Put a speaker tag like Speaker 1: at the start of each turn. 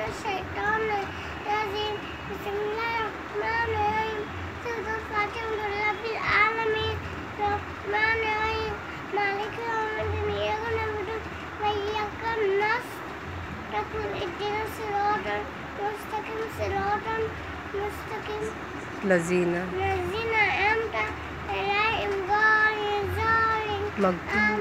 Speaker 1: الشيطان الرجيم. بسم الله الرحمن الرحيم. سورة الفاتحة لرب العالمين الرحمن الرحيم مالك يوم الدين إياك نعبد وإياك نستعين اهدنا الصراط المستقيم صراط المستقيم الذين أنعمت عليهم غير المغضوب